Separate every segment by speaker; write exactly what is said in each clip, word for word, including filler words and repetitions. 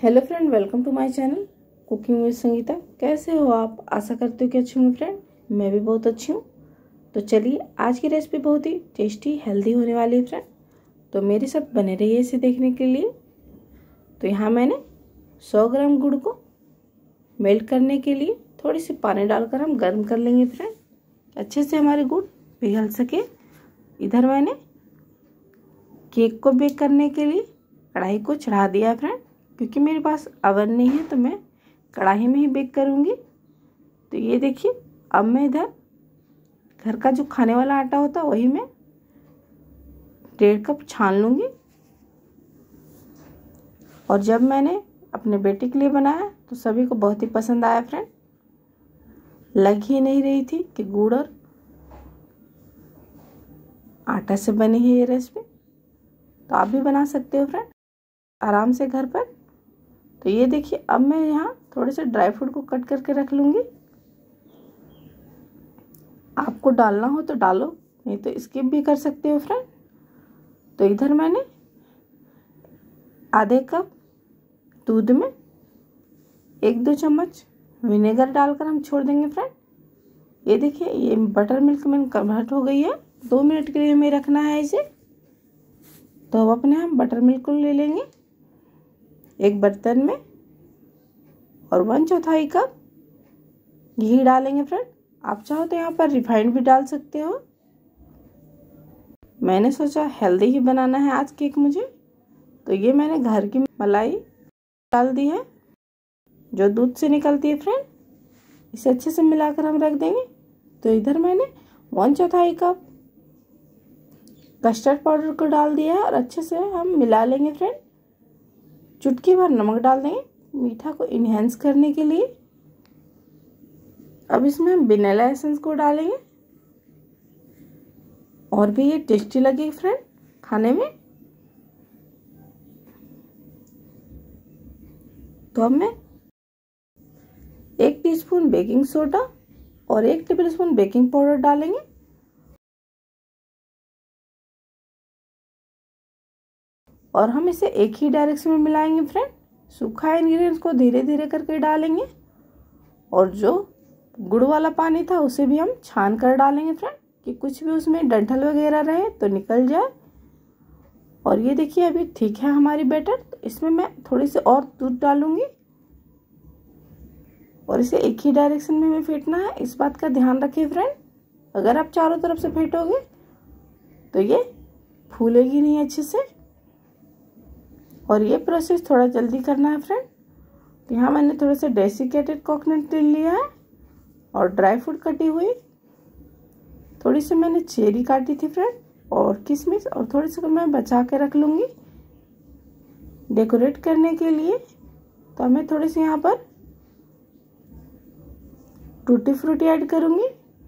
Speaker 1: Hello friend, welcome to my channel cooking with Sangeeta. कैसे हो आप? आशा करते हो कि अच्छी होंगे फ्रेंड। मैं भी बहुत अच्छी हूँ। तो चलिए, आज की रेसिपी बहुत ही टेस्टी हेल्दी होने वाली है फ्रेंड। तो मेरे साथ बने रहिए इसे देखने के लिए। तो यहाँ मैंने सौ ग्राम गुड़ को मेल्ट करने के लिए थोड़ी सी पानी डालकर हम गर्म कर लेंगे फ्रेंड, अच्छे से हमारे गुड़ पिघल सके। इधर मैंने केक को बेक करने के लिए कढ़ाई को चढ़ा दिया है फ्रेंड, क्योंकि मेरे पास अवन नहीं है तो मैं कढ़ाई में ही बेक करूँगी। तो ये देखिए, अब मैं इधर घर का जो खाने वाला आटा होता है वही मैं डेढ़ कप छान लूँगी। और जब मैंने अपने बेटे के लिए बनाया तो सभी को बहुत ही पसंद आया फ्रेंड। लग ही नहीं रही थी कि गुड़ और आटा से बनी है ये रेसिपी। तो आप भी बना सकते हो फ्रेंड आराम से घर पर। तो ये देखिए, अब मैं यहाँ थोड़े से ड्राई फ्रूट को कट करके रख लूँगी। आपको डालना हो तो डालो, नहीं तो स्किप भी कर सकते हो फ्रेंड। तो इधर मैंने आधे कप दूध में एक दो चम्मच विनेगर डालकर हम छोड़ देंगे फ्रेंड। ये देखिए, ये बटर मिल्क में कन्वर्ट हो गई है। दो मिनट के लिए हमें रखना है इसे। तो अब अपने हम बटर मिल्क को ले लेंगे एक बर्तन में और वन चौथाई कप घी डालेंगे फ्रेंड। आप चाहो तो यहाँ पर रिफाइंड भी डाल सकते हो। मैंने सोचा हेल्दी ही बनाना है आज केक मुझे, तो ये मैंने घर की मलाई डाल दी है जो दूध से निकलती है फ्रेंड। इसे अच्छे से मिलाकर हम रख देंगे। तो इधर मैंने वन चौथाई कप कस्टर्ड पाउडर को डाल दिया है और अच्छे से हम मिला लेंगे फ्रेंड। चुटकी भर नमक डाल देंगे मीठा को इन्हेंस करने के लिए। अब इसमें हम वेनिला एसेंस को डालेंगे और भी ये टेस्टी लगेगी फ्रेंड खाने में। तो अब मैं एक टीस्पून बेकिंग सोडा और एक टेबलस्पून बेकिंग पाउडर डालेंगे। और हम इसे एक ही डायरेक्शन में मिलाएंगे फ्रेंड। सूखा इंग्रेडिएंट्स को धीरे धीरे करके डालेंगे और जो गुड़ वाला पानी था उसे भी हम छान कर डालेंगे फ्रेंड, कि कुछ भी उसमें डंठल वगैरह रहे तो निकल जाए। और ये देखिए, अभी ठीक है हमारी बैटर। तो इसमें मैं थोड़ी सी और दूध डालूंगी और इसे एक ही डायरेक्शन में हमें फेंटना है। इस बात का ध्यान रखिए फ्रेंड, अगर आप चारों तरफ से फेंटोगे तो ये फूलेगी नहीं अच्छे से। और ये प्रोसेस थोड़ा जल्दी करना है फ्रेंड। तो यहाँ मैंने थोड़े से डेसिकेटेड कोकोनट तेल लिया है और ड्राई फ्रूट कटी हुई, थोड़ी सी मैंने चेरी काटी थी फ्रेंड और किशमिश, और थोड़ी सी मैं बचा के रख लूँगी डेकोरेट करने के लिए। तो मैं थोड़ी सी यहाँ पर टूटी फ्रूटी ऐड करूँगी।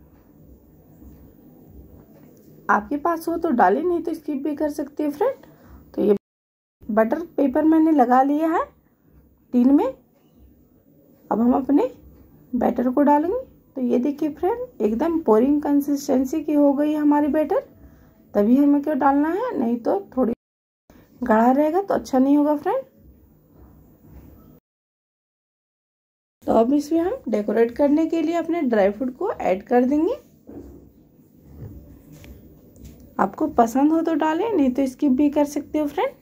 Speaker 1: आपके पास हो तो डालें, नहीं तो स्किप भी कर सकते हैं फ्रेंड। तो ये बटर पेपर मैंने लगा लिया है टीन में। अब हम अपने बैटर को डालेंगे। तो ये देखिए फ्रेंड, एकदम पोरिंग कंसिस्टेंसी की हो गई है हमारी बैटर। तभी हमें क्यों डालना है, नहीं तो थोड़ी गाढ़ा रहेगा तो अच्छा नहीं होगा फ्रेंड। तो अब इसमें हम डेकोरेट करने के लिए अपने ड्राई फ्रूट को ऐड कर देंगे। आपको पसंद हो तो डालें, नहीं तो स्किप भी कर सकते हो फ्रेंड।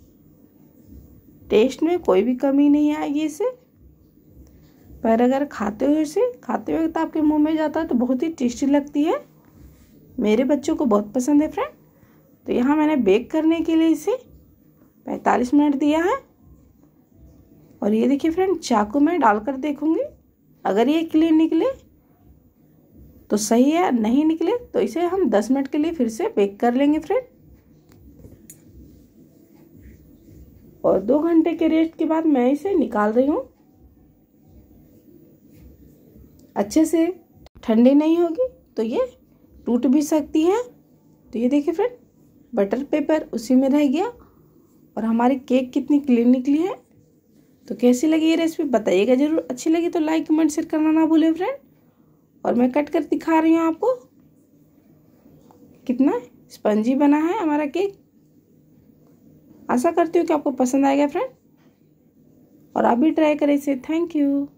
Speaker 1: टेस्ट में कोई भी कमी नहीं आएगी इसे, पर अगर खाते हुए इसे खाते हुए तो आपके मुंह में जाता है तो बहुत ही टेस्टी लगती है। मेरे बच्चों को बहुत पसंद है फ्रेंड। तो यहाँ मैंने बेक करने के लिए इसे पैंतालीस मिनट दिया है। और ये देखिए फ्रेंड, चाकू में डालकर देखूंगी, अगर ये क्लीन निकले तो सही है, नहीं निकले तो इसे हम दस मिनट के लिए फिर से बेक कर लेंगे फ्रेंड। और दो घंटे के रेस्ट के बाद मैं इसे निकाल रही हूँ। अच्छे से ठंडी नहीं होगी तो ये टूट भी सकती है। तो ये देखिए फ्रेंड, बटर पेपर उसी में रह गया और हमारी केक कितनी क्लीन निकली है। तो कैसी लगी ये रेसिपी बताइएगा जरूर। अच्छी लगी तो लाइक कमेंट शेयर करना ना भूलें फ्रेंड। और मैं कट कर दिखा रही हूँ आपको कितना स्पंजी बना है हमारा केक। आशा करती हूँ कि आपको पसंद आएगा फ्रेंड। और आप भी ट्राई करें इसे। Thank you.